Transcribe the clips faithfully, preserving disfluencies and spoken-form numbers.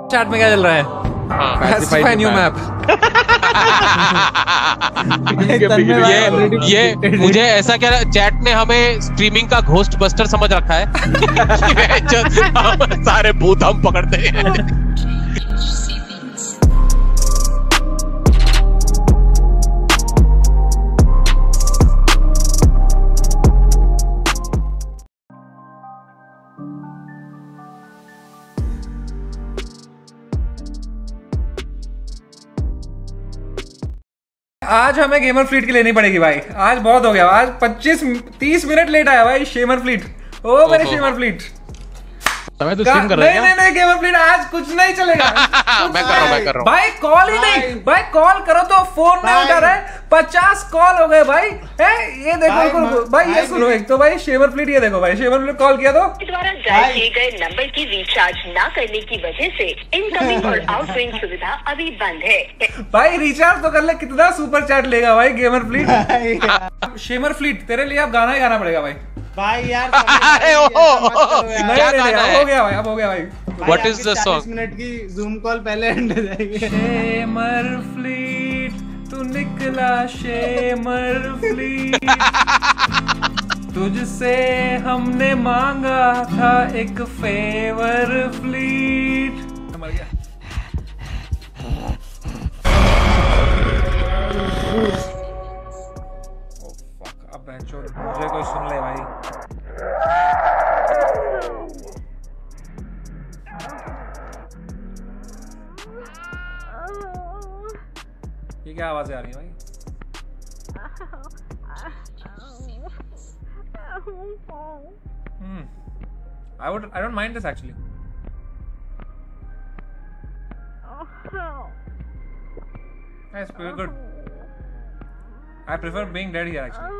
Chat में क्या चल रहा है? पैसिफाई न्यू मैप। ये ये मुझे ऐसा क्या चैट ने हमें स्ट्रीमिंग का घोस्ट बस्टर समझ रखा है। हम सारे भूत हम पकड़ते हैं। आज हमें गेमर फ्लीट की लेनी पड़ेगी भाई। आज बहुत हो गया। आज पच्चीस तीस मिनट लेट आया भाई शेमर फ्लीट। ओ मेरे शेमर फ्लीट समय तो स्ट्रीम कर रहा है नहीं नहीं नहीं गेमर फ्लीट आज कुछ नहीं चलेगा। मैं कर रहा हूं मैं कर रहा हूं भाई। कॉल ही नहीं भाई। कॉल करो तो फोन नहीं उठा रहा है। पचास कॉल हो गए भाई। है ये देखो भाई, भाई ये सुनो एक तो भाई शेमर फ्लीट ये देखो भाई शेमर फ्लीट कॉल किया तो द्वारा जारी किए गए नंबर की रिचार्ज ना करने की वजह से इनकमिंग और आउटगोइंग सुविधा अभी बंद है। भाई रिचार्ज तो कर ले। कितना सुपर चैट लेगा भाई गेमर फ्लीट। शेमर फ्लीट तेरे लिए अब गाना ही गाना पड़ेगा भाई। भाई यार अरे ओ क्या गाना है? हो गया भाई अब हो गया भाई। What is the song? चालीस मिनट की जूम कॉल पहले एंड हो जाएगी। शेमर फ्लीट तू निकला शेमर फ्लीट। तुझसे हमने मांगा था एक फेवर फ्लीट। मर गया। अब मुझे कोई सुन ले भाई। ये क्या आवाज़ें आ रही है भाई? Hmm. I would. I don't mind this actually. That's pretty good. I prefer being dead here actually.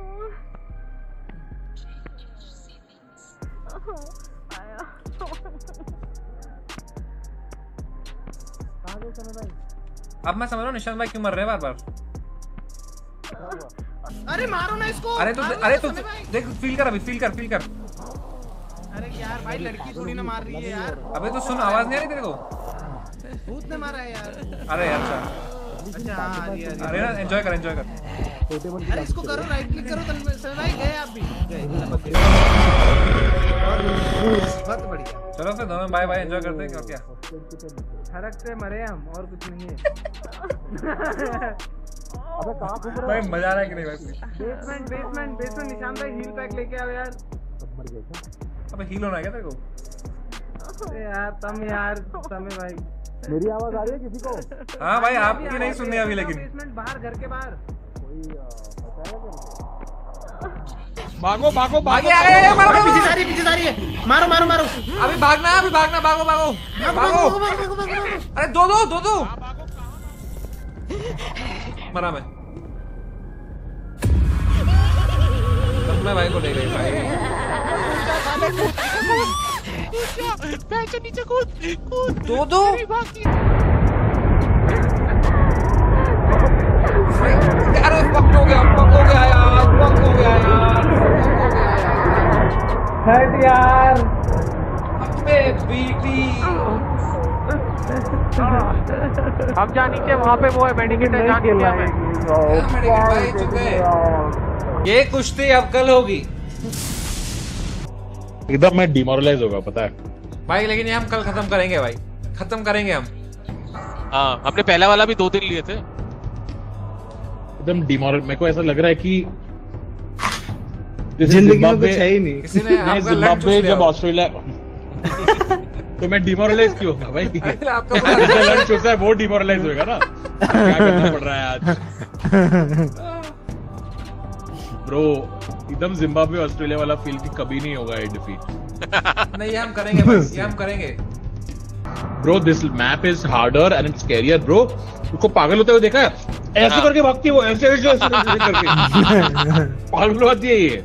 अब मैं समझ रहा हूँ निशांत भाई क्यों मर रहे हैं बार बार। अरे मारो ना इसको। अरे तू अरे तू देख फील कर अभी फील कर फील कर। अरे यार भाई लड़की थोड़ी ना मार रही है यार। अबे तो सुन आवाज नहीं आ रही तेरे को? भूत ने मारा है यार। अरे अच्छा अच्छा हाँ आ रही है। अरे ना एंजॉय कर एंजॉय कर। अरे इसको करो राइट क्लिक करो तल से भाई गए आप भी गए। बहुत बढ़िया। चलो फिर दोनों बाय बाय एंजॉय करते हैं और क्या। फर्क से मरे हम और कुछ नहीं है। अबे कहां घूम रहा है भाई? मजा आ रहा है कि नहीं भाई? बेसमेंट बेसमेंट बेसमेंट निशान भाई हील पैक लेके आओ यार। अबे हील होना है क्या तेरे को? अरे यार तुम यार समय भाई मेरी आवाज आ रही है किसी को? हाँ भाई आपकी नहीं सुननी अभी लेकिन। बेसमेंट बाहर घर के बाहर भागो भागो भागो। अरे मारो पीछे जा रही है पीछे जा रही है। मारो मारो मारो। अभी भागना है अभी भागना भागो भागो भागो। अरे दो दो दो दो मरा मैं। मैं भाई को ले गई भाई। नीचे कूद कूद। दो दो अरे पक हो गया पक हो गया यार पक हो गया यार हट यार। अबे बीटी अब जा नीचे वहाँ पे वो है मेडिकेट है जहाँ खेल रहा है। ये कुश्ती अब कल होगी एकदम मैं डिमोरलाइज होगा पता है भाई। लेकिन ये हम कल खत्म करेंगे भाई। खत्म करेंगे हम। हाँ हमने पहला वाला भी दो दिन लिए थे। एकदम डिमोरल। मेरे को ऐसा लग रहा है कि जिंदगी में कुछ है ही नहीं। किसी ने आपका लंच जिम्बाब्वे जब ऑस्ट्रेलिया तो मैं डिमोरलाइज क्यों होगा भाई? आपका लंच होता है वो डिमोरलाइज होगा ना। क्या करना पड़ रहा है आज ब्रो? एकदम जिम्बाब्वे ऑस्ट्रेलिया वाला फील कि कभी नहीं होगा ये डिफीट। नहीं ये हम करेंगे भाई। ये हम करेंगे bro. This map is harder and it's scarier bro. उसको पागल होते हुए देखा है? ऐसे हाँ। करके भागती है वो ऐसे ऐसे ऐसे करके। पागल होती है ये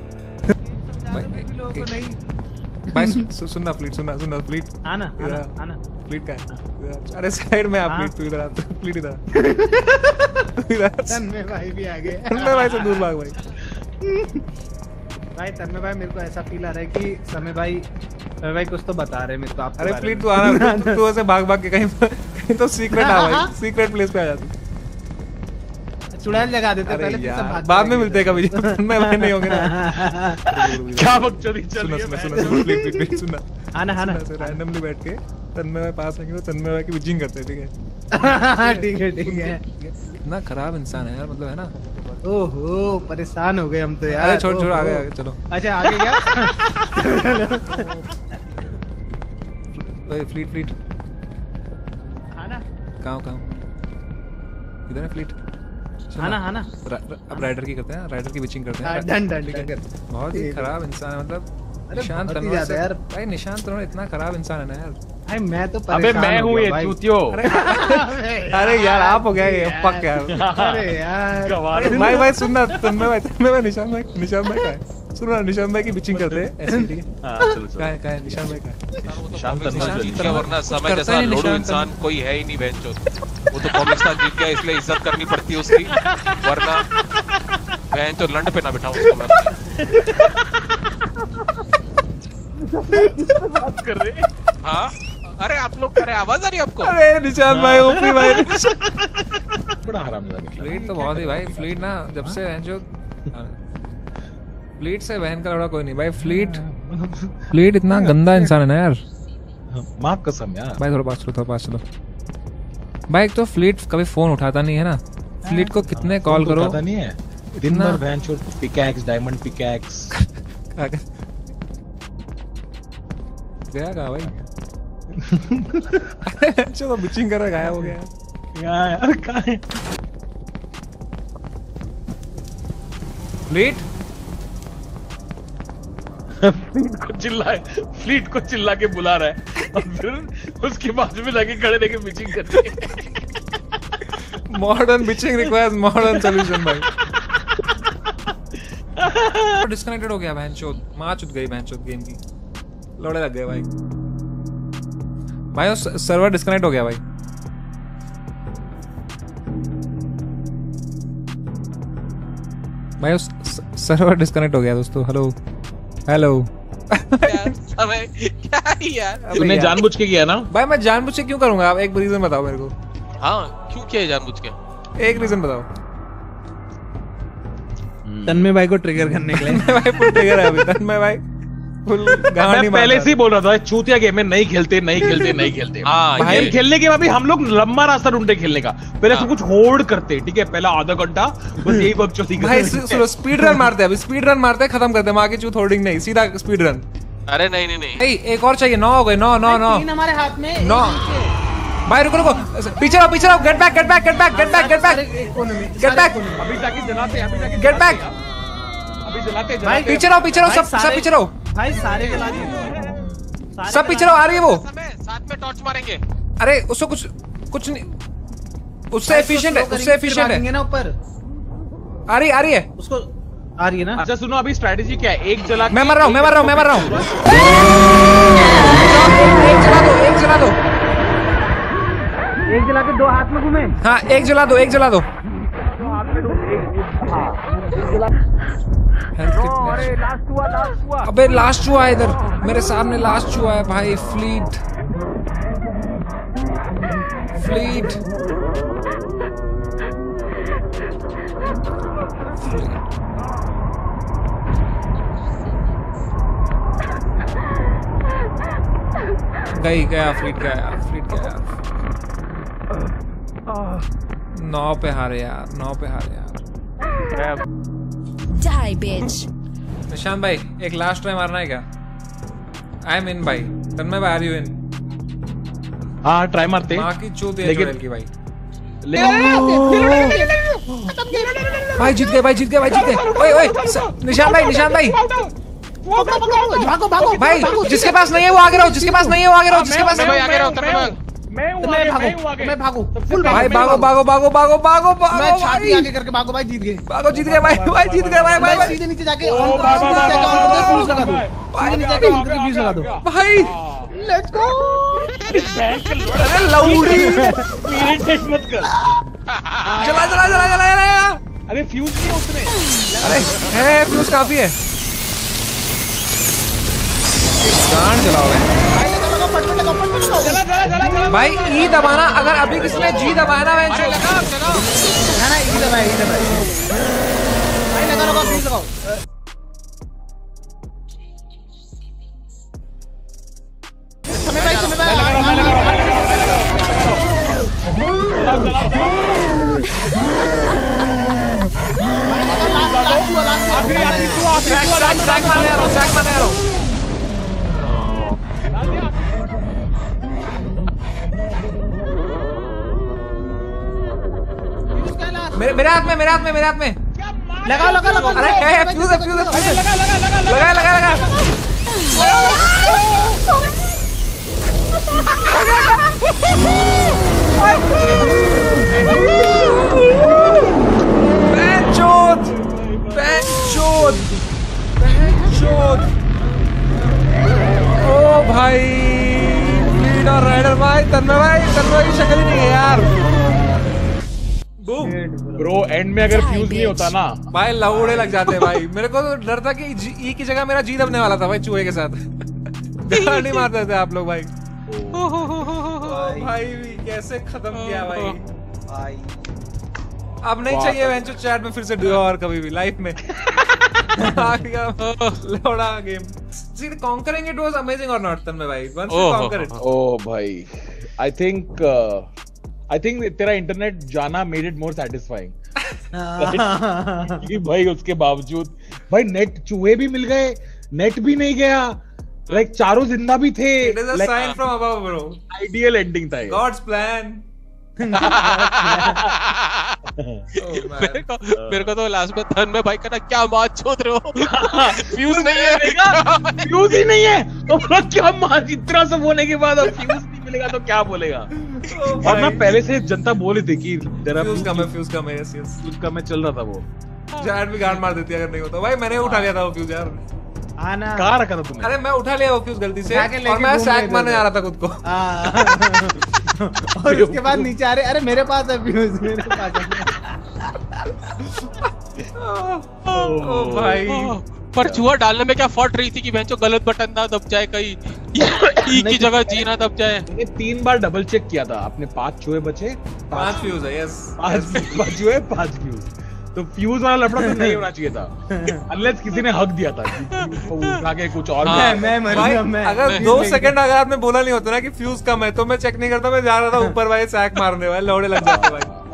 भाई। सुनना फ्लीट सुनना सुनना फ्लीट आना आना आना फ्लीट का है। अरे साइड में आप फ्लीट तू इधर आ फ्लीट इधर इधर तन्मय भाई भी आ गए। तन्मय भाई से दूर भाग भाई। भाई तन्मय भाई मेरे को ऐसा फील आ रहा है कि समय भाई समय भाई कुछ तो बता रहे हैं मेरे को आप। अरे फ्लीट तू आना, तू ऐसे भाग भाग के कहीं कहीं तो सीक्रेट आ भाई, सीक्रेट प्लेस पे आ जा तू। चुड़ैल लगा देते पहले फिर सब भाग बाद में मिलते हैं कभी, मैं भाई नहीं होंगे ना। क्या बकचोदी चल रही है। सुनो सुनो सुनो फ्लीट फ्लीट सुनना। आना आना रैंडमली बैठ के तन्मय भाई पास आएंगे तो तन्मय भाई की विजिंग करते हैं, ठीक है? ठीक है ठीक है। इतना खराब इंसान है यार, मतलब है ना। ओहो परेशान हो गए हम तो यार। अरे छोड़ छोड़ आगे आगे चलो। अच्छा आगे क्या? भाई फ्लीट फ्लीट आना कहाँ कहाँ इधर है फ्लीट। आना आना अब राइडर की करते हैं, राइडर की विचिंग करते हैं। डन डन ठीक है। बहुत ही खराब इंसान है, मतलब निशांत बहुत ही तन्मय ज्यादा से यार। भाई, निशांत तन्मय इतना खराब इंसान है ना यार। भाई मैं तो अबे मैं हूँ ये चूतियो। अरे यार आप हो गया ये पक यार। अरे यार भाई भाई सुनना तन्मय भाई, तन्मय भाई निशांत भाई, निशांत भाई का है सुनो, निशांत भाई की बिचिंग करते हैं ऐसे, ठीक है? हां चलो चलो। क्या है क्या है निशांत भाई का निशांत तन्मय जीत गया, वरना समय जैसा लोडू इंसान कोई है ही नहीं बहनचोद। वो तो पाकिस्तान जीत गया इसलिए इज्जत करनी पड़ती है उसकी, वरना बहनचोद लंड पे ना बिठाऊं उसको मैं। बात कर रहे। हाँ अरे आप लोग करे, आवाज आ रही है आपको? अरे निशांत भाई ओपी भाई बड़ा हरामजादा निकला। फ्लीट तो बहुत ही भाई, फ्लीट ना जब से है जो फ्लीट से बहन का लड़ा कोई नहीं भाई। फ्लीट फ्लीट इतना गंदा इंसान है ना यार। माँ कसम यार। भाई थोड़ा पास चलो, थोड़ा पास चलो भाई। एक तो फ्लीट कभी फोन उठाता नहीं है ना। फ्लीट को कितने कॉल करो पता नहीं है, दिन भर बहनचोद पिकैक्स, डायमंड पिकैक्स गया कहाँ भाई? चलो बिचिंग कर रहा, गायब हो गया यार। कहाँ है फ्लीट? फ्लीट को चिल्लाए, फ्लीट को चिल्ला के बुला रहा है और फिर उसके बाजू में लगे खड़े लेके बिचिंग करते हैं। Modern bitching requires modern solution भाई। डिस्कनेक्टेड हो गया बहनचोद, मां चुद गई बहनचोद गेम की, लौड़े लग गए भाई। भाई सर्वर डिस्कनेक्ट हो गया भाई। भाई सर्वर डिस्कनेक्ट हो गया दोस्तों। हेलो हेलो समय क्या है यार? तूने जानबूझ के किया ना भाई? मैं जानबूझ के क्यों करूंगा? आप एक रीजन बताओ मेरे को। हाँ क्यों किया जानबूझ के? एक रीजन बताओ। तन्मय भाई को ट्रिगर करने के लिए। भाई फुल ट्रिगर है अभी तन्मय भाई, फुल मैं पहले से ही बोल रहा था चूतिया गेम में नहीं खेलते नहीं खेलते नहीं खेलते। हाँ, भाई ये- खेलने के बाद भी हम लोग लंबा रास्ता ढूंढते खेलने का। पहले हाँ। सब कुछ होल्ड करते, ठीक है, पहला आधा घंटा बस यही बकचोदी भाई करते। सुनो स्पीड रन मारते हैं अभी, स्पीड रन मारते हैं, खत्म करते हैं। माँ की चूत होल्डिंग नहीं, सीधा स्पीड रन। अरे नहीं नहीं नहीं, नहीं एक और चाहिए। नौ हो गए, नौ नौ नौ तीन हमारे हाथ में। नौ। भाई रुको रुको, पीछे रहो पीछे रहो, get back get back get back get back get back get back अभी जाके जलाते अभी जाके गेट बैक। अभी जलाते भाई, जलाते पीछे रहो पीछे रहो, भाई, सब सब सारे- पीछे रहो, भाई सारे जला दिए। सब पीछे रहो। आ रही है वो। समय साथ में टॉर्च मारेंगे। अरे उसको कुछ कुछ नहीं, उससे एफिशिएंट है, उससे एफिशिएंट है। ना ऊपर आ रही आ रही है उसको आ रही है ना। अच्छा सुनो, अभी स्ट्रेटेजी क्या है? एक जला मैं मर रहा हूँ मैं मर रहा हूँ मैं मर रहा हूँ। एक जला दो एक जला दो। एक जला के दो हाथ में घूमे। हाँ एक जला दो एक जला दो। अरे लास्ट हुआ लास्ट हुआ। अबे लास्ट हुआ है इधर मेरे सामने, लास्ट हुआ है भाई। फ्लीट फ्लीट गई गया फ्लीट गया फ्लीट गया। नौ पे हारे यार, नौ पे हारे यार। Die, bitch. निशांत भाई एक लास्ट ट्राई मारना है क्या? आई एम इन भाई। तन्मय भाई आर यू इन? हाँ ट्राई मारते। माँ की चूत है लेकिन- जोएल की भाई। लेकिन भाई जीत गए भाई जीत गए भाई जीत गए। ओए ओए स- निशांत भाई निशांत भाई भागो भागो भाई जिसके पास नहीं है वो आगे रहो, जिसके पास नहीं है वो आगे रहो, जिसके पास समय नहीं भाई आगे रहो, समय भाई। मैं हूँ मैं आगे, भागो मैं हूँ आगे। मैं भागो फुल भाई भागो भागो भागो भागो भागो भागो मैं भागो छाती भाई। आगे करके भागो भाई जीत गए। भागो जीत गए भाई भाई जीत गए भाई भाई भाई सीधे नीचे जाके ऑन ओ, करो, भाई, सीधे भाई, नीचे जाके भाई, ऑन करो, भाई, फ्यूज लगा दो। भाई, सीधे नीचे जाके ऑन करके फ्यूज लगा दो। भाई लेट्स गो। अरे लौड़ी इरिटेट मत कर। चला चला चला चला चला। अरे फ्यूज नहीं है उसमें। अरे है फ्यूज काफी है। गांड चलाओ भाई। ई दबाना, अगर अभी किसी ने जी दबाया ना मैं लगाओ लगाओ ना ना ई दबाए ई दबाए भाई लगा लगाओ प्लीज लगाओ। समय भाई समय भाई मेरे मेरे हाथ में मेरे हाथ में मेरे हाथ में लगाओ लगा लगा। अरे है फ्यूज है फ्यूज है फ्यूज है। लगा लगा लगा लगा लगा बेंचोद बेंचोद बेंचोद। ओ भाई लीड और राइडर भाई, तन्मय भाई तन्मय की शक्ल ही नहीं है यार। ब्रो एंड में अगर फ्यूज नहीं होता ना भाई लौड़े लग जाते भाई। मेरे को तो डर था कि ई की जगह मेरा जी दबने वाला था भाई चूहे के साथ। नहीं मारते थे आप लोग भाई। भाई कैसे खत्म किया भाई भाई। अब नहीं चाहिए वेंचर चैट में फिर से डुओ और कभी भी लाइफ में। लौड़ा game. See, conquering it was amazing or not, Tanmay भाई? Once you conquer it. ओ भाई, I think uh, I think तेरा इंटरनेट जाना made it more satisfying. कि भाई उसके बावजूद भाई नेट चूहे भी मिल गए, नेट भी नहीं गया, लाइक चारों जिंदा भी थे। It is a like, sign from above, bro. Ideal ending था ये। God's plan. मेरे को मेरे को तो लास्ट में धन में भाई कहना क्या बात छोड़ रहे हो। फ्यूज नहीं है, फ्यूज ही नहीं है तो क्या मार, इतना सब होने के बाद अब फ्यूज नहीं मिलेगा तो क्या बोलेगा। और ना पहले से जनता बोली थी कि तेरा फ्यूज कम है, फ्यूज कम है, यस यस फ्यूज कम है, चल रहा था वो। चैट भी गांड मार देती अगर नहीं होता। भाई मैंने उठा लिया था वो फ्यूज यार। आना कहाँ रखा था तुमने? अरे मैं उठा लिया वो फ्यूज गलती से और मैं सैक मारने जा रहा था खुद को। और उसके बाद नीचे आ रहे, अरे मेरे पास है फ्यूज, मेरे पास है। ओ भाई पर चूहा डालने में क्या फट रही थी कि बहनचोद गलत बटन ना दब जाए, कहीं ई की जगह जी ना दब जाए। मैंने तीन बार डबल चेक किया था। अपने पांच चूहे बचे, पांच फ्यूज है, यस पांच चूहे पांच फ्यूज। तो फ्यूज वाला लफड़ा तो नहीं होना चाहिए था अनलेस किसी ने हक दिया था उठा के कुछ और। मैं मैं मरूंगा मैं। अगर दो सेकंड अगर आपने बोला नहीं होता ना कि फ्यूज कम है तो मैं चेक नहीं करता, मैं जा रहा था ऊपर भाई सैक मारने वाले लौड़े लग जाते भाई।